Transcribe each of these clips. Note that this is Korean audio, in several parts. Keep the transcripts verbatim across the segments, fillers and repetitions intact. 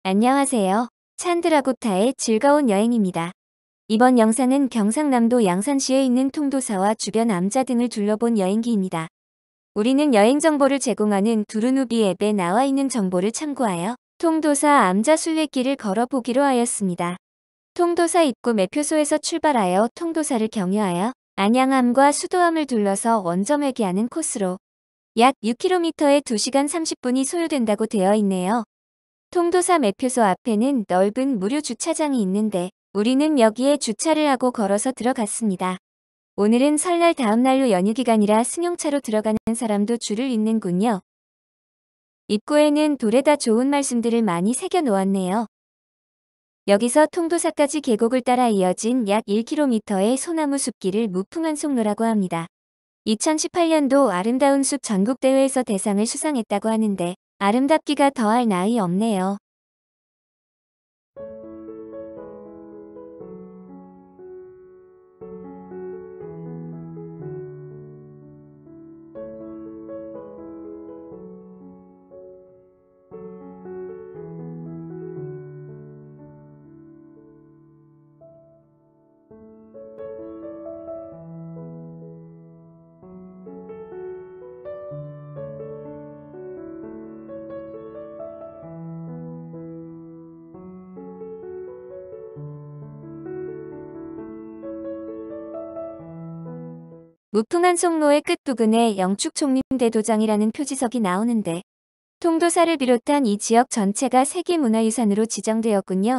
안녕하세요. 찬드라고타의 즐거운 여행입니다. 이번 영상은 경상남도 양산시에 있는 통도사와 주변 암자 등을 둘러본 여행기입니다. 우리는 여행 정보를 제공하는 두루누비 앱에 나와 있는 정보를 참고하여 통도사 암자 순례길을 걸어보기로 하였습니다. 통도사 입구 매표소에서 출발하여 통도사를 경유하여 안양암과 수도암을 둘러서 원점회귀 하는 코스로 약 육 킬로미터에 두 시간 삼십 분이 소요된다고 되어 있네요. 통도사 매표소 앞에는 넓은 무료 주차장이 있는데 우리는 여기에 주차를 하고 걸어서 들어갔습니다. 오늘은 설날 다음 날로 연휴기간이라 승용차로 들어가는 사람도 줄을 잇는군요. 입구에는 돌에다 좋은 말씀들을 많이 새겨 놓았네요. 여기서 통도사까지 계곡을 따라 이어진 약 일 킬로미터의 소나무 숲길을 무풍한 송로라고 합니다. 이천십팔 년도 아름다운 숲 전국대회에서 대상을 수상했다고 하는데 아름답기가 더할 나위 없네요. 무풍한 송로의 끝부분에 영축총림대도장이라는 표지석이 나오는데 통도사를 비롯한 이 지역 전체가 세계문화유산으로 지정되었군요.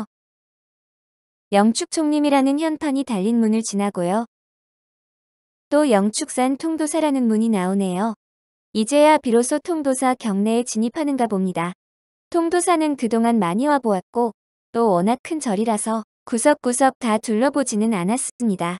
영축총림이라는 현판이 달린 문을 지나고요. 또 영축산 통도사라는 문이 나오네요. 이제야 비로소 통도사 경내에 진입하는가 봅니다. 통도사는 그동안 많이 와보았고 또 워낙 큰 절이라서 구석구석 다 둘러보지는 않았습니다.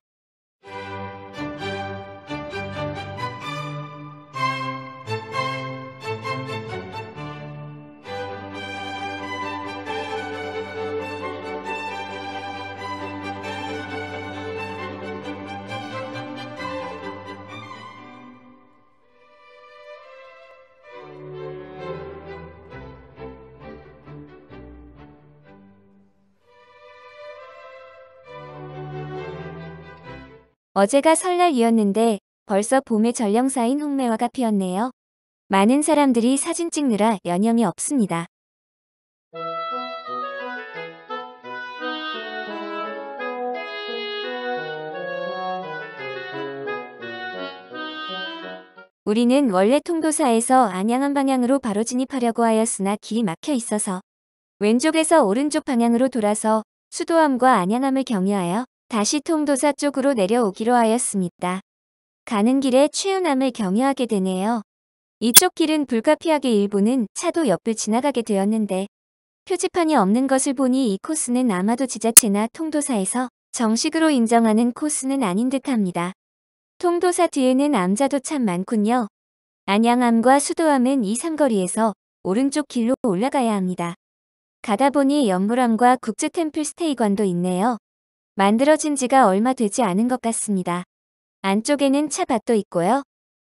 어제가 설날이었는데 벌써 봄의 전령사인 홍매화가 피었네요. 많은 사람들이 사진 찍느라 여념이 없습니다. 우리는 원래 통도사에서 안양암 방향으로 바로 진입하려고 하였으나 길이 막혀 있어서 왼쪽에서 오른쪽 방향으로 돌아서 수도암과 안양암을 경유하여 다시 통도사 쪽으로 내려오기로 하였습니다. 가는 길에 최운암을 경유하게 되네요. 이쪽 길은 불가피하게 일부는 차도 옆을 지나가게 되었는데 표지판이 없는 것을 보니 이 코스는 아마도 지자체나 통도사에서 정식으로 인정하는 코스는 아닌 듯합니다. 통도사 뒤에는 암자도 참 많군요. 안양암과 수도암은 이 삼거리에서 오른쪽 길로 올라가야 합니다. 가다 보니 연물암과 국제템플 스테이관도 있네요. 만들어진 지가 얼마 되지 않은 것 같습니다. 안쪽에는 차밭도 있고요.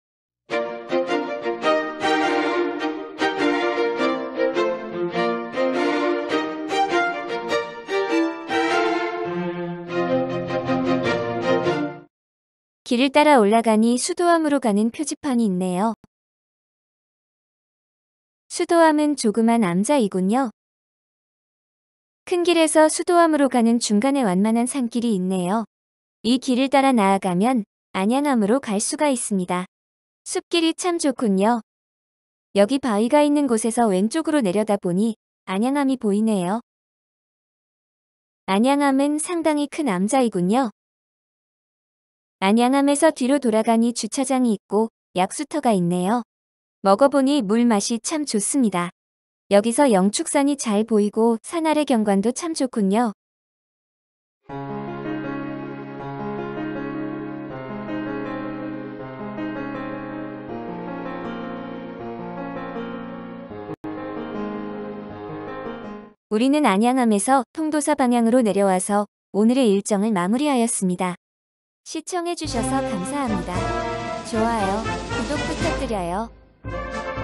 길을 따라 올라가니 수도암으로 가는 표지판이 있네요. 수도암은 조그만 암자이군요. 큰 길에서 수도암으로 가는 중간에 완만한 산길이 있네요. 이 길을 따라 나아가면 안양암으로 갈 수가 있습니다. 숲길이 참 좋군요. 여기 바위가 있는 곳에서 왼쪽으로 내려다보니 안양암이 보이네요. 안양암은 상당히 큰 암자이군요. 안양암에서 뒤로 돌아가니 주차장이 있고 약수터가 있네요. 먹어보니 물 맛이 참 좋습니다. 여기서 영축산이 잘 보이고 산 아래 경관도 참 좋군요. 우리는 안양암에서 통도사 방향으로 내려와서 오늘의 일정을 마무리하였습니다. 시청해주셔서 감사합니다. 좋아요, 구독 부탁드려요.